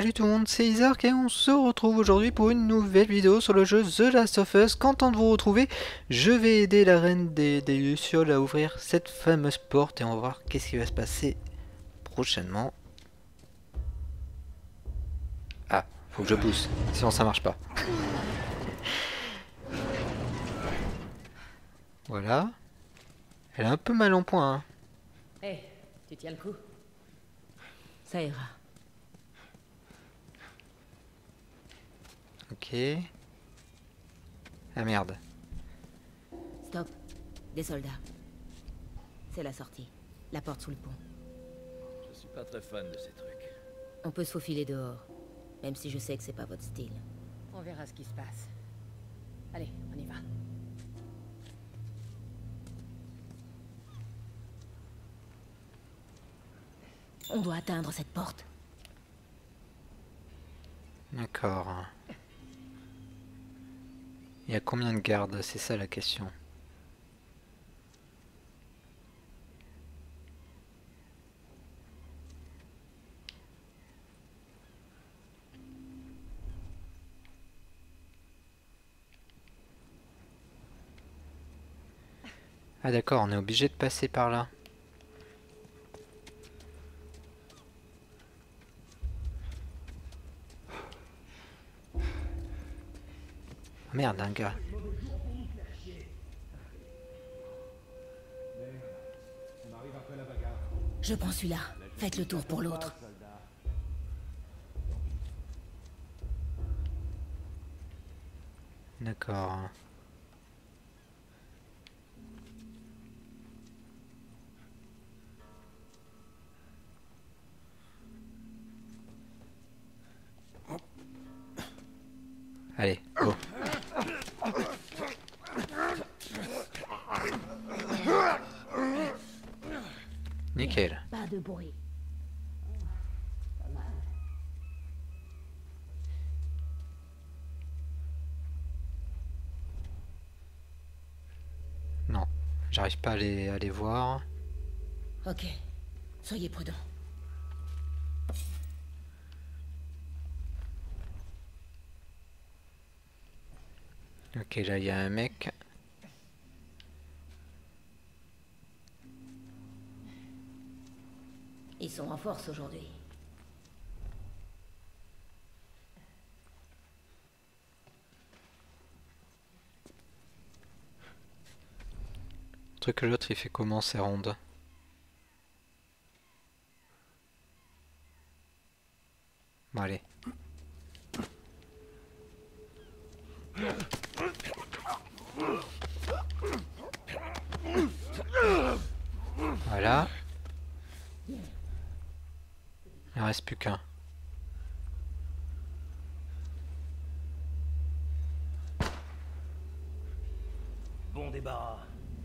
Salut tout le monde, c'est Isaac et on se retrouve aujourd'hui pour une nouvelle vidéo sur le jeu The Last of Us. Content de vous retrouver, je vais aider la reine des Lucioles à ouvrir cette fameuse porte et on va voir qu'est-ce qui va se passer prochainement. Ah, faut que je pousse, sinon ça marche pas. Voilà. Elle est un peu mal en point, hein. Hé, tu tiens le coup? Ça ira. Ok. Ah merde. Stop. Des soldats. C'est la sortie. La porte sous le pont. Je suis pas très fan de ces trucs. On peut se faufiler dehors. Même si je sais que c'est pas votre style. On verra ce qui se passe. Allez, on y va. On doit atteindre cette porte. D'accord. Il y a combien de gardes? C'est ça la question. Ah d'accord, on est obligé de passer par là. Merde, un gars. Je prends celui-là. Faites le tour pour l'autre. D'accord. Allez, go. Nickel. Pas de bruit. Non, j'arrive pas à les voir. Ok. Soyez prudents. Ok, là il y a un mec. Ils sont en force aujourd'hui. Le truc que l'autre il fait comment ces rondes? Bon allez. Voilà. Il en reste plus qu'un. Bon débarras.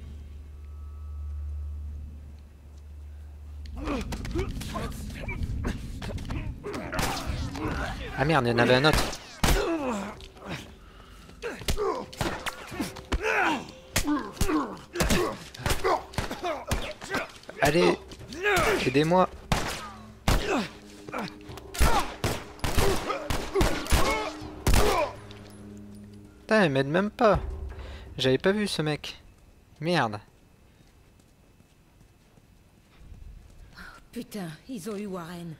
Ah merde, il y en avait un autre. Allez, aidez-moi. Putain, il m'aide même pas. J'avais pas vu ce mec. Merde. Putain, ils ont eu Warren.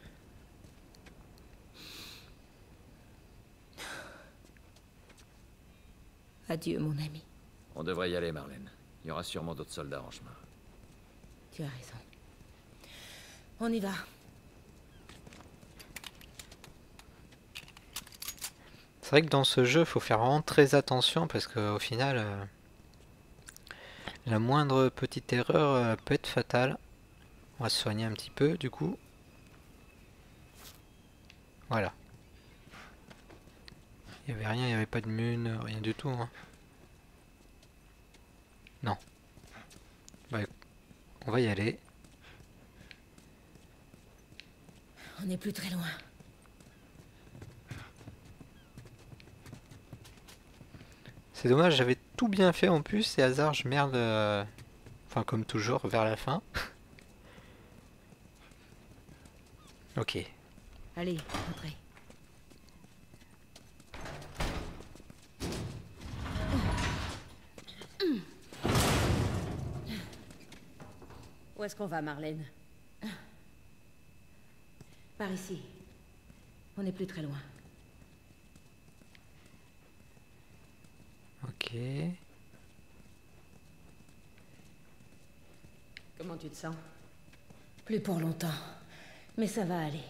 Adieu, mon ami. On devrait y aller, Marlène. Il y aura sûrement d'autres soldats en chemin. Tu as raison. On y va. C'est vrai que dans ce jeu, faut faire vraiment très attention parce qu'au final, la moindre petite erreur peut être fatale. On va se soigner un petit peu du coup. Voilà. Il n'y avait rien, il n'y avait pas de mune, rien du tout, hein. Non. Bah, on va y aller. On n'est plus très loin. C'est dommage, j'avais tout bien fait en plus et hasard, je merde. Enfin, comme toujours, vers la fin. Ok. Allez, entrez. Où est-ce qu'on va, Marlène? Par ici. On n'est plus très loin. Ok. Comment tu te sens? Plus pour longtemps. Mais ça va aller.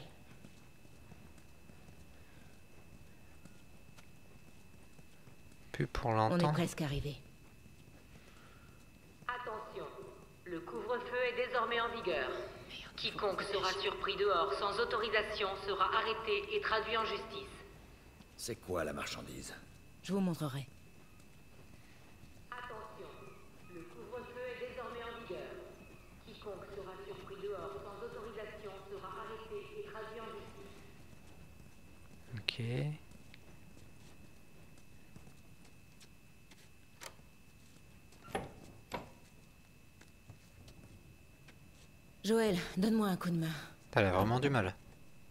Plus pour On longtemps. est presque arrivé. Attention, le couvre-feu est désormais en vigueur. Quiconque sera surpris dehors sans autorisation sera arrêté et traduit en justice. C'est quoi la marchandise? Je vous montrerai. Attention, le couvre-feu est désormais en vigueur. Quiconque sera surpris dehors sans autorisation sera arrêté et traduit en justice. Ok. Joël, donne-moi un coup de main. T'as l'air vraiment du mal.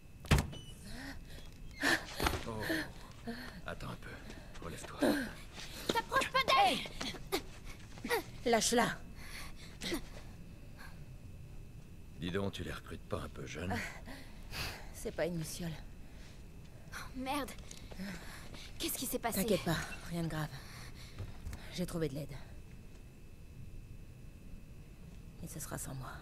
Oh. Attends un peu. Relève-toi. T'approches pas d'elle! Lâche-la. Dis donc, tu les recrutes pas un peu jeunes? C'est pas une luciole. Merde. Qu'est-ce qui s'est passé? T'inquiète pas, rien de grave. J'ai trouvé de l'aide. Et ce sera sans moi.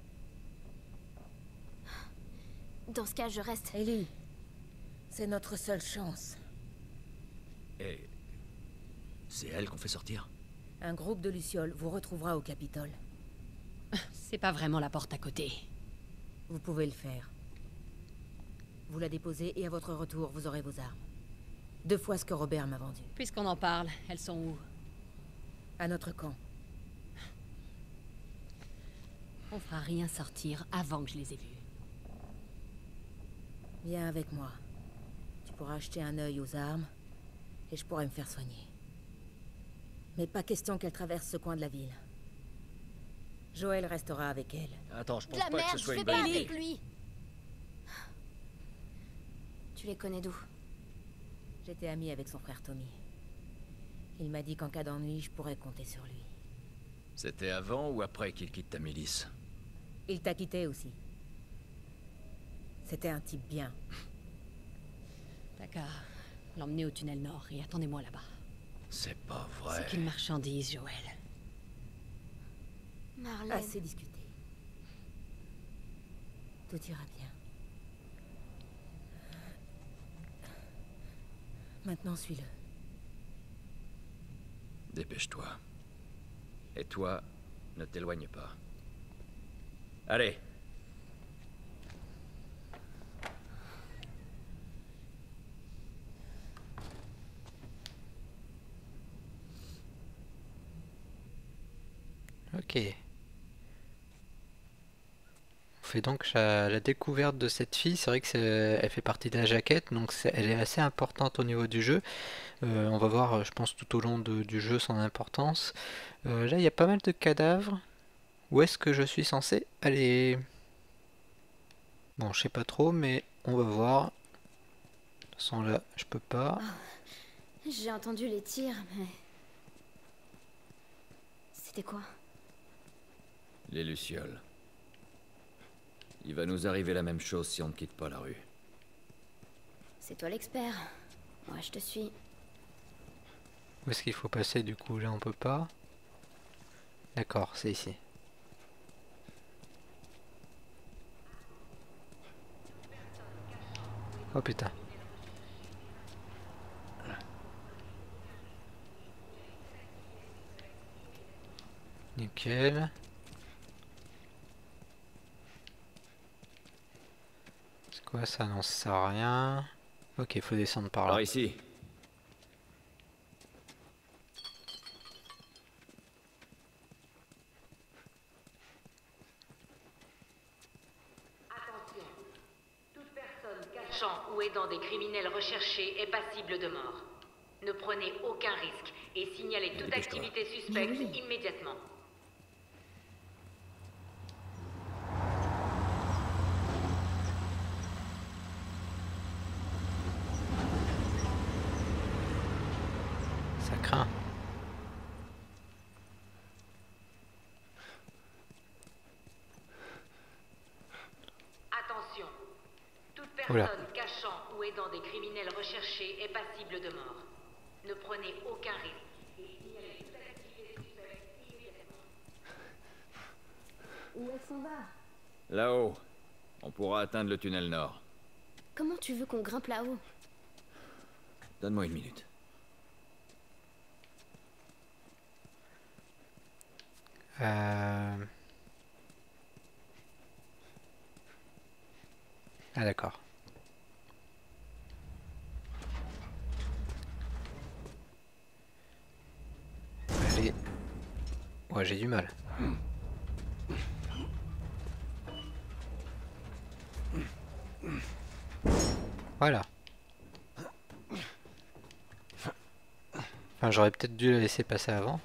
Dans ce cas, je reste. Ellie, c'est notre seule chance. Et... c'est elle qu'on fait sortir? Un groupe de lucioles vous retrouvera au Capitole. C'est pas vraiment la porte à côté. Vous pouvez le faire. Vous la déposez et à votre retour, vous aurez vos armes. 2 fois ce que Robert m'a vendu. Puisqu'on en parle, elles sont où? À notre camp. On fera rien sortir avant que je les ai vues. Viens avec moi. Tu pourras acheter un œil aux armes et je pourrai me faire soigner. Mais pas question qu'elle traverse ce coin de la ville. Joël restera avec elle. Attends, je De pense la pas que merde, ce je soit vais une pas bonne idée. avec lui. Tu les connais d'où? J'étais amie avec son frère Tommy. Il m'a dit qu'en cas d'ennui, je pourrais compter sur lui. C'était avant ou après qu'il quitte ta milice? Il t'a quitté aussi. C'était un type bien. D'accord. L'emmener au tunnel nord et attendez-moi là-bas. C'est pas vrai. C'est qu'une marchandise, Joël. Marlène. Assez discuté. Tout ira bien. Maintenant, suis-le. Dépêche-toi. Et toi, ne t'éloigne pas. Allez. Ok. On fait donc la découverte de cette fille. C'est vrai que elle fait partie de la jaquette, donc elle est assez importante au niveau du jeu. On va voir, je pense, tout au long du jeu son importance. Là, il y a pas mal de cadavres. Où est-ce que je suis censé aller? Bon, je sais pas trop, mais on va voir. De toute façon, là, je peux pas. J'ai entendu les tirs, mais... C'était quoi? Les lucioles. Il va nous arriver la même chose si on ne quitte pas la rue. C'est toi l'expert. Moi, je te suis. Où est-ce qu'il faut passer du coup? Là, on peut pas. D'accord, c'est ici. Oh putain. Nickel. C'est quoi ça? Non, ça sert à rien. Ok, il faut descendre par Par là. ici. Attention, toute personne cachant ou aidant des criminels recherchés est passible de mort. Ne prenez aucun risque et signalez toute Dépêche-toi. activité suspecte Mais oui. immédiatement. Ça craint. Oula. personne cachant ou aidant des criminels recherchés est passible de mort. Ne prenez aucun risque et signalez toute activité suspecte immédiatement. Où est-ce qu'on va? Là-haut, on pourra atteindre le tunnel nord. Comment tu veux qu'on grimpe là-haut? Donne-moi une minute. Ah d'accord. Allez. Ouais, j'ai du mal. Voilà. Enfin, j'aurais peut-être dû la laisser passer avant.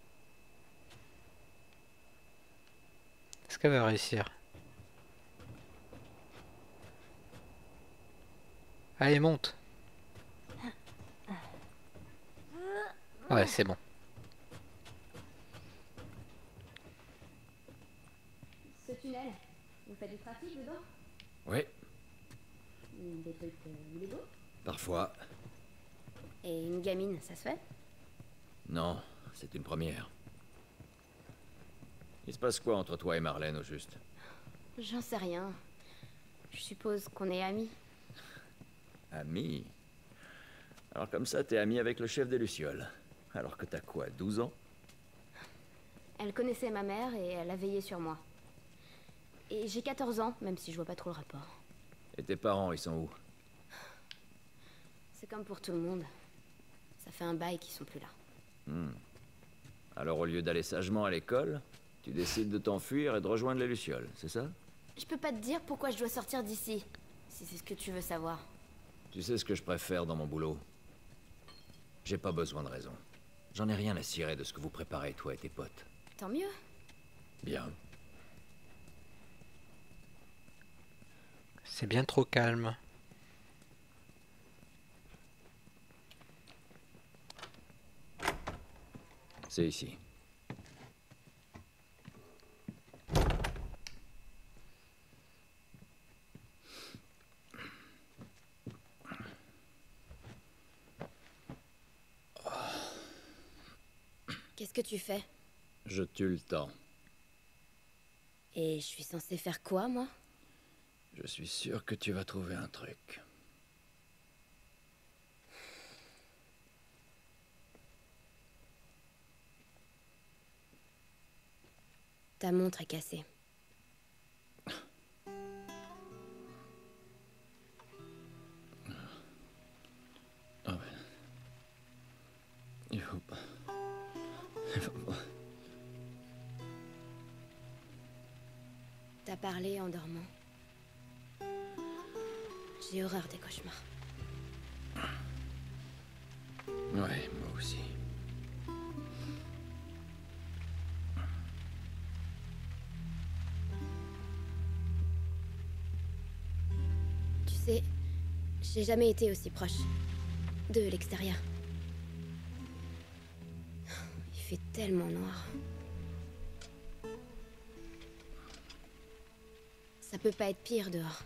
Est-ce qu'elle va réussir? Allez, monte. Ouais, c'est bon. Ce tunnel, vous faites du trafic dedans? Oui, Des trucs illégaux? parfois. Et une gamine, ça se fait? Non, c'est une première. Il se passe quoi entre toi et Marlène, au juste? J'en sais rien. Je suppose qu'on est amis. Ami? Alors comme ça, t'es ami avec le chef des Lucioles. Alors que t'as quoi, 12 ans? Elle connaissait ma mère et elle a veillé sur moi. Et j'ai 14 ans, même si je vois pas trop le rapport. Et tes parents, ils sont où? C'est comme pour tout le monde. Ça fait un bail qu'ils sont plus là. Alors au lieu d'aller sagement à l'école, tu décides de t'enfuir et de rejoindre les Lucioles, c'est ça? Je peux pas te dire pourquoi je dois sortir d'ici, si c'est ce que tu veux savoir. Tu sais ce que je préfère dans mon boulot? J'ai pas besoin de raison. J'en ai rien à cirer de ce que vous préparez, toi et tes potes. Tant mieux. Bien. C'est bien trop calme. C'est ici. Qu'est-ce que tu fais? Je tue le temps. Et je suis censée faire quoi, moi? Je suis sûr que tu vas trouver un truc. Ta montre est cassée. Ah ouais. Il faut pas. Il faut pas. T'as parlé en dormant. J'ai horreur des cauchemars. Ouais, moi aussi. Tu sais, j'ai jamais été aussi proche de l'extérieur. Il fait tellement noir. Ça peut pas être pire dehors.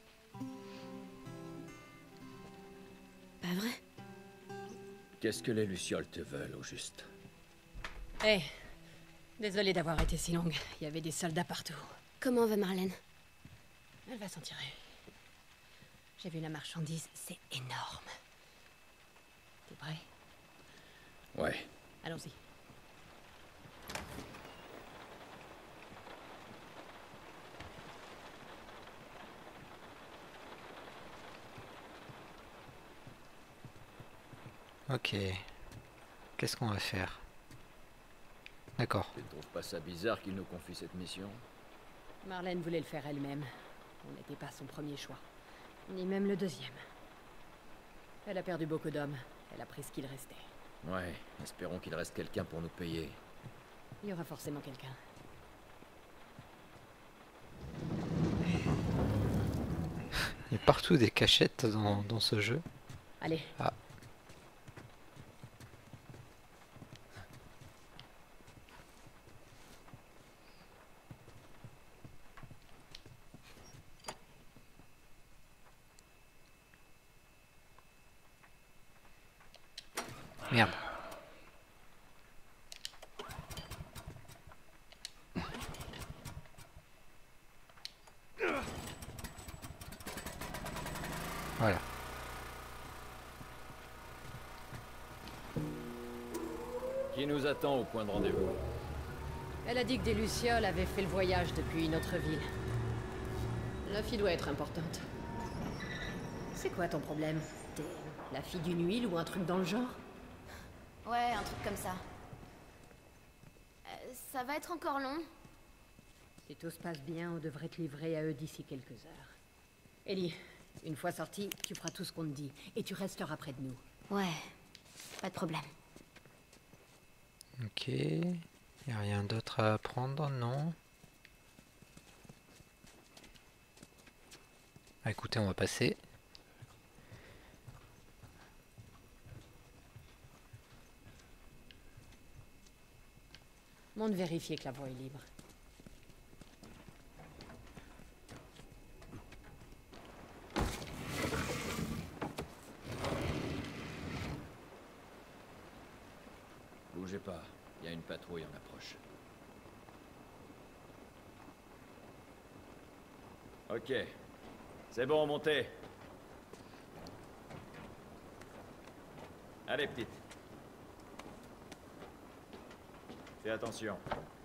Pas vrai? Qu'est-ce que les Lucioles te veulent, au juste? Hé, désolée d'avoir été si longue. Il y avait des soldats partout. Comment va Marlène? Elle va s'en tirer. J'ai vu la marchandise, c'est énorme. T'es prêt? Ouais. Allons-y. Ok. Qu'est-ce qu'on va faire? D'accord. Tu ne trouves pas ça bizarre qu'il nous confie cette mission? Marlène voulait le faire elle-même. On n'était pas son premier choix. Ni même le deuxième. Elle a perdu beaucoup d'hommes. Elle a pris ce qu'il restait. Ouais, espérons qu'il reste quelqu'un pour nous payer. Il y aura forcément quelqu'un. Il y a partout des cachettes dans ce jeu. Allez. Ah. Merde. Voilà. Qui nous attend au point de rendez-vous? Elle a dit que des Lucioles avaient fait le voyage depuis une autre ville. La fille doit être importante. C'est quoi ton problème? T'es la fille d'une huile ou un truc dans le genre? Ouais, un truc comme ça. Ça va être encore long. Si tout se passe bien, on devrait te livrer à eux d'ici quelques heures. Ellie, une fois sortie, tu feras tout ce qu'on te dit. Et tu resteras près de nous. Ouais, pas de problème. Ok. Y a rien d'autre à apprendre, non? Ah, écoutez, on va passer. Monte vérifier que la voie est libre. Bougez pas, il y a une patrouille en approche. Ok. C'est bon, montez. Allez, petite. Fais attention.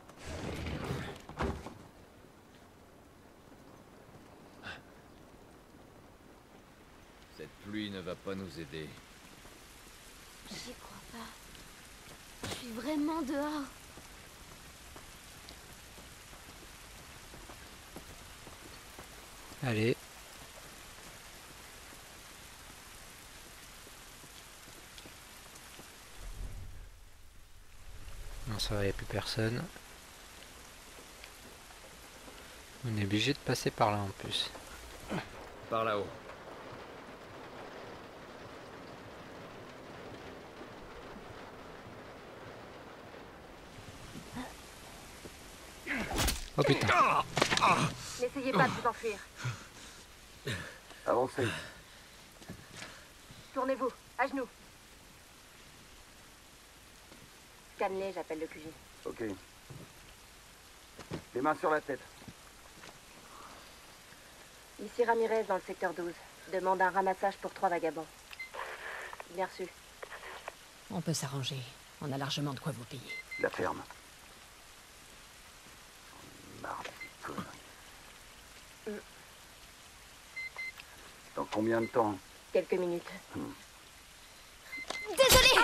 Cette pluie ne va pas nous aider. J'y crois pas. Je suis vraiment dehors. Allez. Non, ça va, il n'y a plus personne. On est obligé de passer par là en plus. Par là-haut. Oh putain. N'essayez pas de vous enfuir. Avancez. Tournez-vous, à genoux. Stanley, j'appelle le QG. Ok. Les mains sur la tête. Ici Ramirez dans le secteur 12. Demande un ramassage pour 3 vagabonds. Bien reçu. On peut s'arranger. On a largement de quoi vous payer. La ferme. Marre de ces conneries. Dans combien de temps? Quelques minutes. Désolée.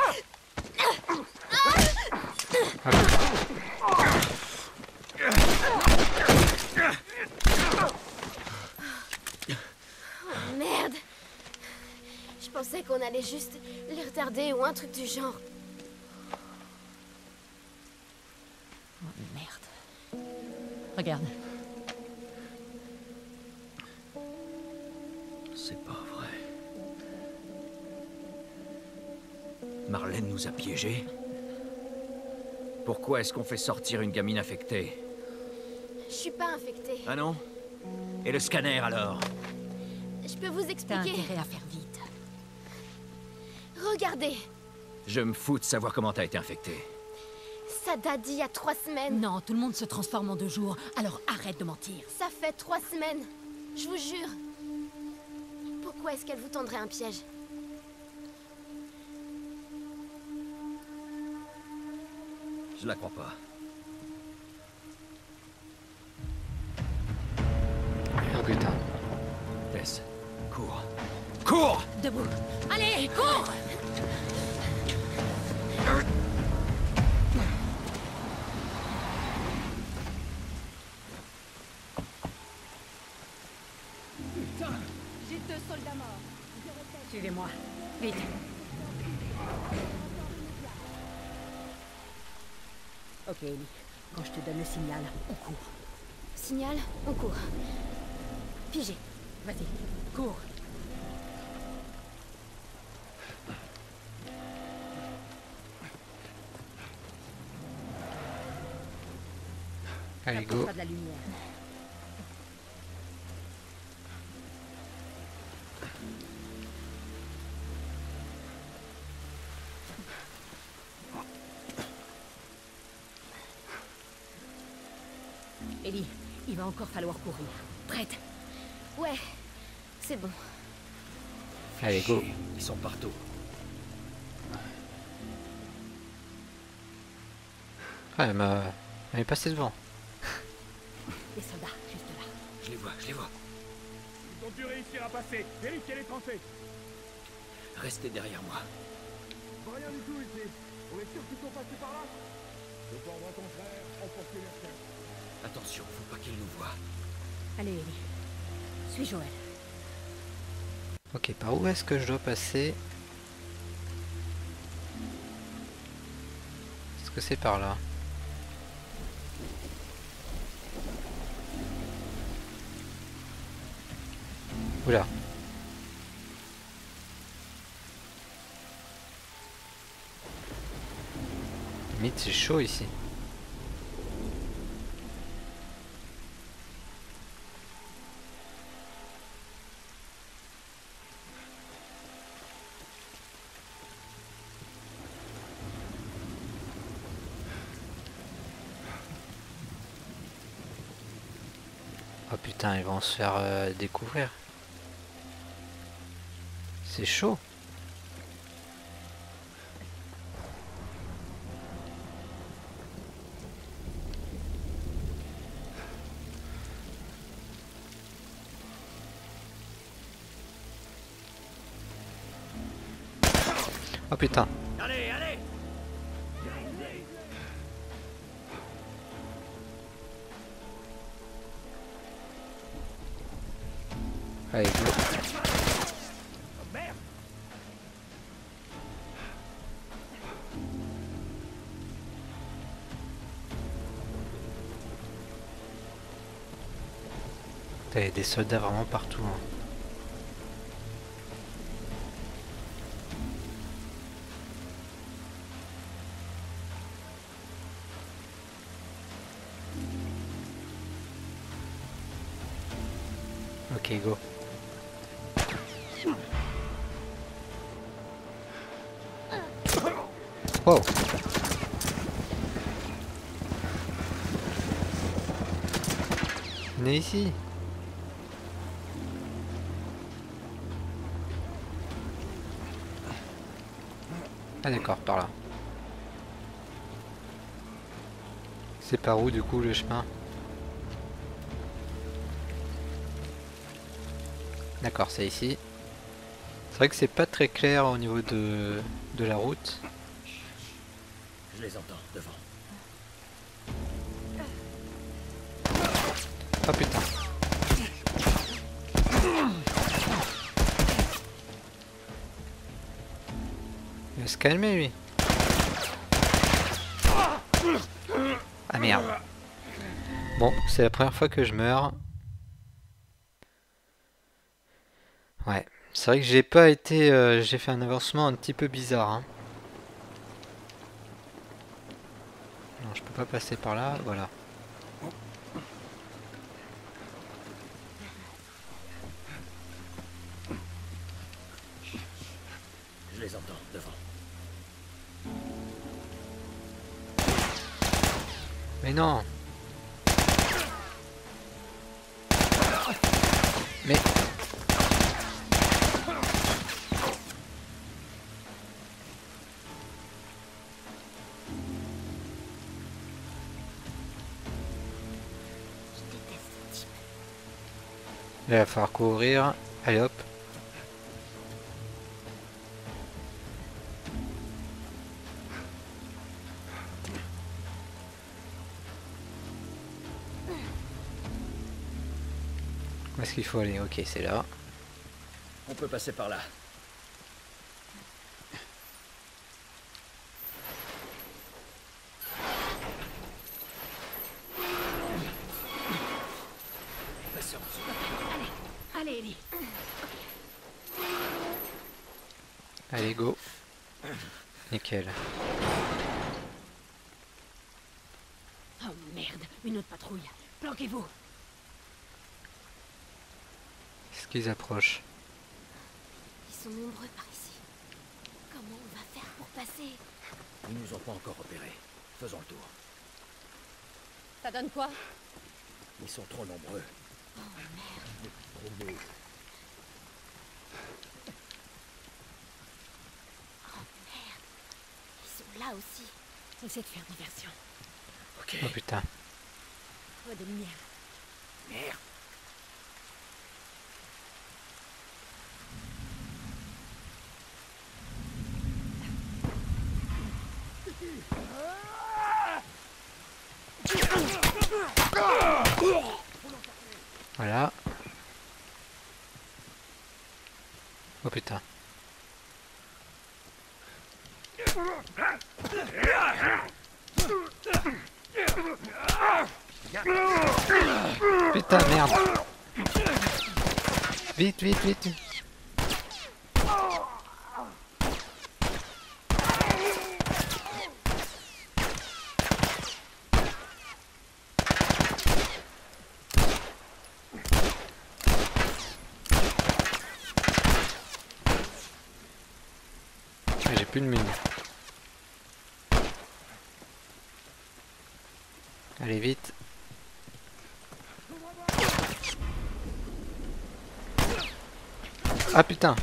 Oh, merde. Je pensais qu'on allait juste les retarder ou un truc du genre. Oh, merde. Regarde. C'est pas vrai. Marlène nous a piégés. Pourquoi est-ce qu'on fait sortir une gamine infectée? Je suis pas infectée. Ah non? Et le scanner alors? Je peux vous T'as expliquer. intérêt à faire vite. Regardez, Je me fous de savoir comment t'as été infectée. ça date d'il y a 3 semaines. Non, tout le monde se transforme en 2 jours, alors arrête de mentir. Ça fait 3 semaines. Je vous jure. Pourquoi est-ce qu'elle vous tendrait un piège? Je la crois pas. Oh putain. Tess, cours. Cours! Debout. Allez, cours! J'ai 2 soldats morts. Suivez-moi. Vite. Ok, Ellie. Quand je te donne le signal, on court. Signal, on court. Pigé. Vas-y, cours. Allez, go. Approche-toi de la lumière. Ellie, il va encore falloir courir. Prête? Ouais, c'est bon. Allez, go. Chier, ils sont partout. Ah, elle est passée devant. Les soldats, juste là. Je les vois, je les vois. Ils ont dû réussir à passer. Vérifiez les tranchées. Restez derrière moi. Rien du tout ici. On est sûr qu'ils sont passés par là. Le ordre contraire, emportez leur tête. Attention, faut pas qu'ils nous voient. Allez, Ellie. Suis Joël. Ok, par où est-ce que je dois passer? Est-ce que c'est par là? Oula. Limite, c'est chaud ici. Oh putain, ils vont se faire découvrir. C'est chaud. Oh putain. Allez, allez! Allez, go. Merde! T'as des soldats vraiment partout. Hein. Ok, go. Wow. Venez ici. Ah d'accord, par là. C'est par où du coup le chemin? D'accord, c'est ici. C'est vrai que c'est pas très clair au niveau de la route. Je les entends, devant. Oh putain. Il va se calmer lui. Ah merde. Bon, c'est la première fois que je meurs. Ouais, c'est vrai que j'ai pas été... j'ai fait un avancement un petit peu bizarre. Hein. Non, je peux pas passer par là, voilà. Je les entends, devant. Mais non. Mais... Là, il va falloir courir. Allez hop. Où est-ce qu'il faut aller? Ok, c'est là. On peut passer par là. Passez en dessous. Allez, Ellie. Allez, go. Nickel. Oh merde, une autre patrouille. Planquez-vous. Est-ce qu'ils approchent? Ils sont nombreux par ici. Comment on va faire pour passer? Ils nous ont pas encore repérés. Faisons le tour. Ça donne quoi? Ils sont trop nombreux. Oh merde. Trop beau. Oh merde. Ils sont là aussi. Essaie de faire diversion. Ok. Oh putain. Trouve des lumières. Merde. Voilà. Oh putain. Putain, merde. Vite, vite, vite. J'ai plus de mine. Allez vite. Ah putain.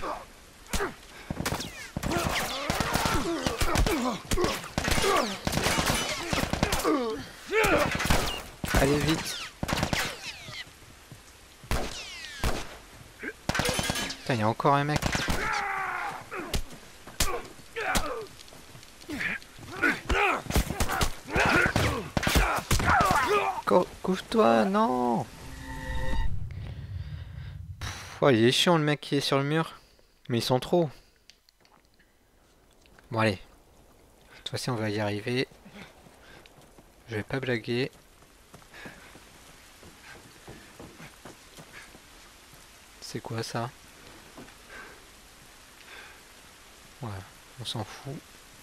Allez vite. Putain, il y a encore un mec. Couvre-toi, non. Pff, ouais, il est chiant le mec qui est sur le mur. Mais ils sont trop. Bon allez. Cette fois-ci on va y arriver. Je vais pas blaguer. C'est quoi ça? Ouais, on s'en fout.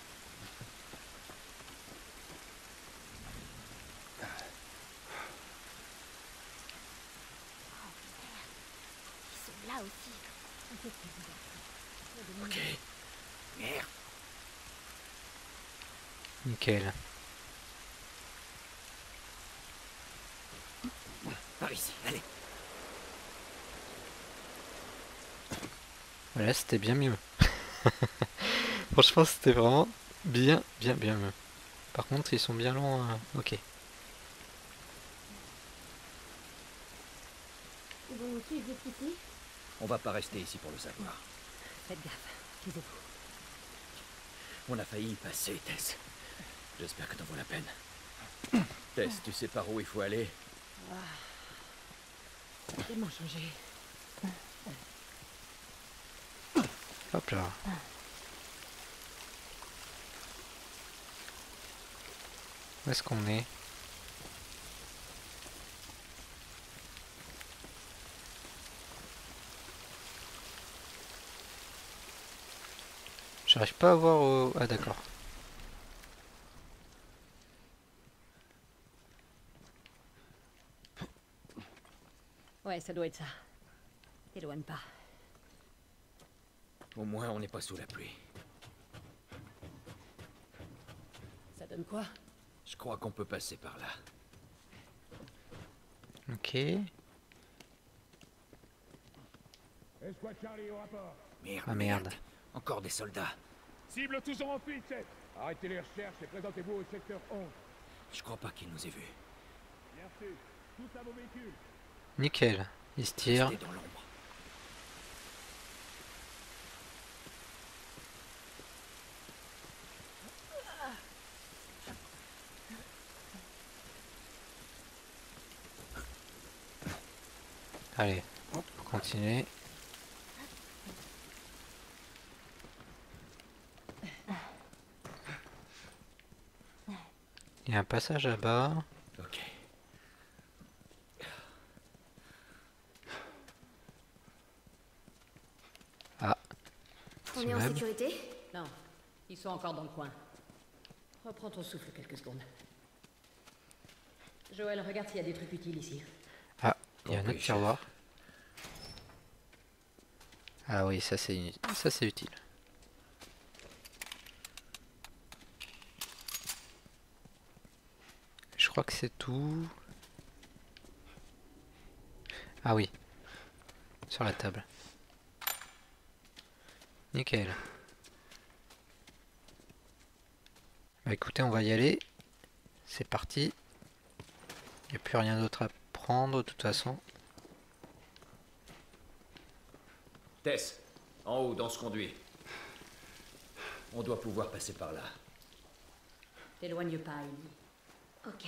Ils sont là aussi. Ok. Merde. Nickel. Par ici, allez. Voilà, c'était bien mieux. Franchement, c'était vraiment bien mieux. Par contre, ils sont bien loin. Ok. Ils vont nous suivre jusqu'ici. On va pas rester ici pour le savoir. Faites gaffe. Taisez-vous. On a failli y passer, Tess. J'espère que t'en vaut la peine. Tess, tu sais par où il faut aller? Tellement changé. Hop là. Où est-ce qu'on est? J'arrive pas à voir au... Ah d'accord. Ouais, ça doit être ça. T'éloigne pas. Au moins, on n'est pas sous la pluie. Ça donne quoi? Je crois qu'on peut passer par là. Ok. Escouade Charlie au rapport. Merde, Ah merde. Encore des soldats. Cible toujours en fuite, 7. Arrêtez les recherches et présentez-vous au secteur 11. Je crois pas qu'ils nous aient vus. Bien reçu. Tous à vos véhicules. Nickel. Ils se tirent. Restez dans l'ombre. Allez, on peut continuer. Il y a un passage là-bas. Ok. Ah. On est en meuble. sécurité? Non, ils sont encore dans le coin. Reprends ton souffle quelques secondes. Joël, regarde s'il y a des trucs utiles ici. Ah, il y a un Compris, autre tiroir. Ah oui, ça c'est utile. Je crois que c'est tout. Ah oui. Sur la table. Nickel. Bah écoutez, on va y aller. C'est parti. Il n'y a plus rien d'autre à prendre de toute façon. Tess, en haut, dans ce conduit. On doit pouvoir passer par là. T'éloigne pas, Ellie. Ok.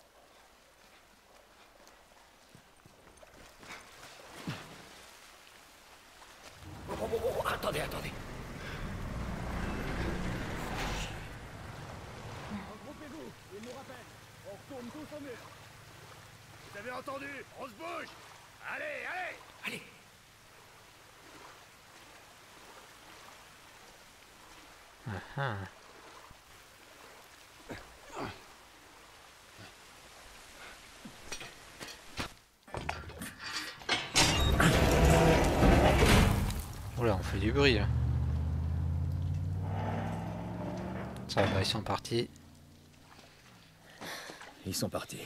Attendez, attendez. Regroupez-vous, il nous rappelle. On retourne tous au mur. Vous avez entendu? On se bouge. Allez, allez. Allez. Ah. Oula, on fait du bruit là. Ça va, ils sont partis. Ils sont partis.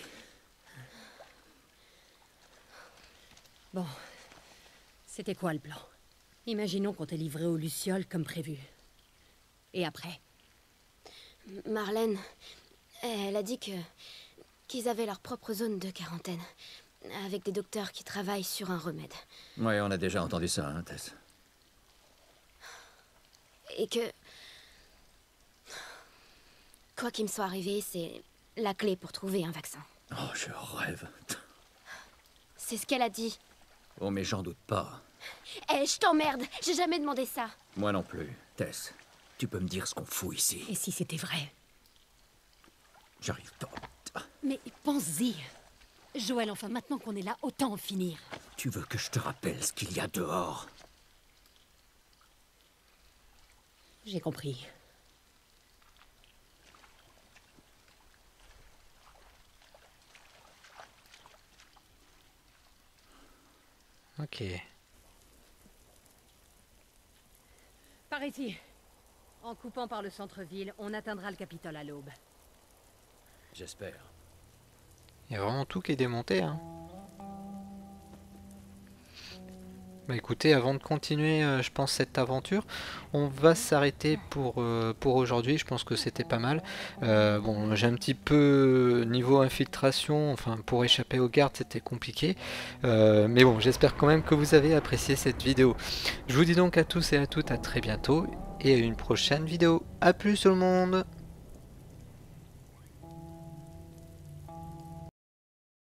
Bon. C'était quoi le plan? Imaginons qu'on t'ait livré aux Lucioles comme prévu. Et après? Marlène, elle a dit qu'ils avaient leur propre zone de quarantaine. Avec des docteurs qui travaillent sur un remède. Ouais, on a déjà entendu ça, hein, Tess. Et que... Quoi qu'il me soit arrivé, c'est la clé pour trouver un vaccin. Oh, je rêve. C'est ce qu'elle a dit. Oh, mais j'en doute pas. Eh, je t'emmerde. J'ai jamais demandé ça. Moi non plus. Tess, tu peux me dire ce qu'on fout ici? Et si c'était vrai? J'arrive pas. Mais pense-y. Joël, enfin, maintenant qu'on est là, autant en finir. Tu veux que je te rappelle ce qu'il y a dehors? J'ai compris. Ok. Par ici. En coupant par le centre-ville, on atteindra le Capitole à l'aube. J'espère. Il y a vraiment tout qui est démonté, hein. Bah écoutez, avant de continuer, je pense, cette aventure, on va s'arrêter pour aujourd'hui. Je pense que c'était pas mal. Bon, j'ai un petit peu niveau infiltration, enfin pour échapper aux gardes, c'était compliqué. Mais bon, j'espère quand même que vous avez apprécié cette vidéo. Je vous dis donc à tous et à toutes à très bientôt et à une prochaine vidéo. A plus tout le monde!